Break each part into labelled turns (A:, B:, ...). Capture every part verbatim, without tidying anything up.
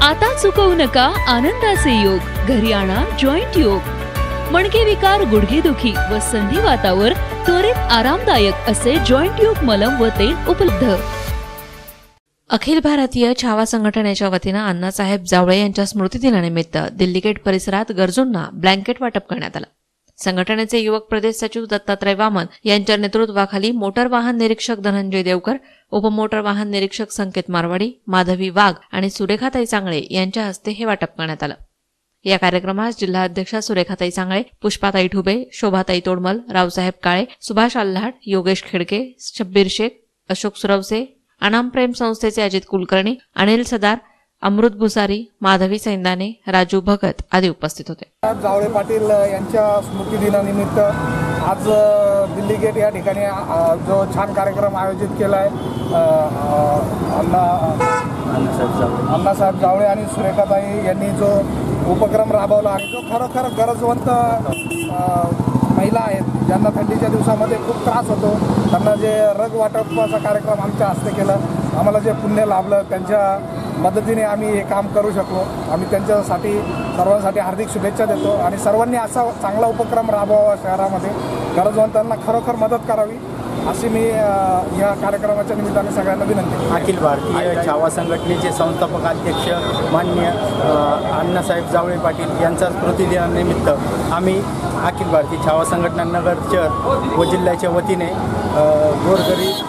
A: आता चुकवू नका आनंदाचे योग, घरी आणा जॉईंट योग। मणके विकार, गुडघेदुखी व संधिवातावर त्वरित आरामदायक असे जॉईंट योग मलम व तेल उपलब्ध। अखिल भारतीय छावा संघटनेच्या वतीने अण्णासाहेब जावळे यांच्या स्मृतिदिनानिमित्त दिल्ली गेट परिसरात गरजूंना ब्लँकेट वाटप करण्यात आलं। संघटनेचे युवक प्रदेश सचिव दत्तात्रय वामन यांच्या नेतृत्वाखाली मोटर वाहन निरीक्षक धनंजय देवकर, उपमोटर वाहन निरीक्षक संकेत मारवाडी, माधवी वाघ आणि सुरेखाताई चांगळे यांच्या हस्ते हे वाटप करण्यात आलं। या कार्यक्रमास जिल्हा अध्यक्षा सुरेखाताई चांगळे, पुष्पाताई ठुबे, शोभाताई तोडमल, रावसाहेब काळे, सुभाष आल्हाट, योगेश खिडके, शब्बीर शेख, अशोक सुरवसे, अनाम प्रेम संस्थेचे अजित कुलकर्णी, अनिल सदार, अमृत भुसारी, माधवी सैंदाने, राजू भगत आदी उपस्थित होते।
B: जावळे पाटील यांच्या स्मृतिदिनानिमित्त आज दिल्ली गेट या ठिकाणी जो छान कार्यक्रम आयोजित केला आहे, अण्णा अण्णासाहेब जावळे आणि सुरेखाताई यांनी जो उपक्रम राबवला आणि जो खरोखर गरजवंत महिला आहेत ज्यांना थंडीच्या दिवसामध्ये खूप त्रास होतो, त्यांना जे रग वाटपाचा कार्यक्रम आमच्या हस्ते केलं, आम्हाला जे पुण्य लाभलं, त्यांच्या मदतीने आम्ही हे काम करू शकलो। आम्ही त्यांच्यासाठी सर्वांसाठी हार्दिक शुभेच्छा देतो आणि सर्वांनी असा चांगला उपक्रम राबवावा, शहरामध्ये गरजवंतांना खरोखर मदत करावी अशी मी या कार्यक्रमाच्या निमित्ताने सगळ्यांना विनंती।
C: अखिल भारतीय छावा संघटनेचे संस्थापक अध्यक्ष माननीय अण्णासाहेब जावळे पाटील यांचा स्मृतिदिनानिमित्त आम्ही अखिल भारतीय छावा संघटना नगर शहर व जिल्ह्याच्या वतीने गोरगरीब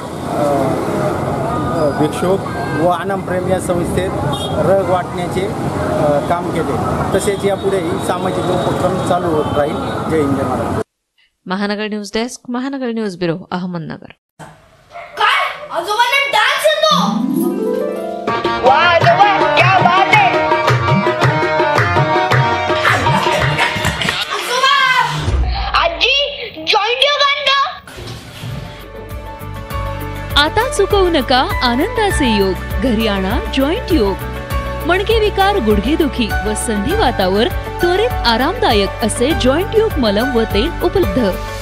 C: भिक्षुक व अनाम प्रेम या संस्थेत रग वाटण्याचे काम केले। तसेच यापुढेही सामाजिक उपक्रम चालू होत राहील। जय हिंद, जय Maharashtra.
A: Mahanagar news desk, Mahanagar news bureau, Ahmednagar.
D: काय आजोबांना डान्स येतो? वाह आजोबा, क्या बात है। आजोबा, आजी जॉईंट योग आणा।
A: आता चुकवू नका आनंदाचे योग, घरी आणा जॉईंट योग। मणके विकार, गुडघेदुखी व संधिवातावर त्वरित आरामदायक असे जॉईंट योग मलम व तेल उपलब्ध।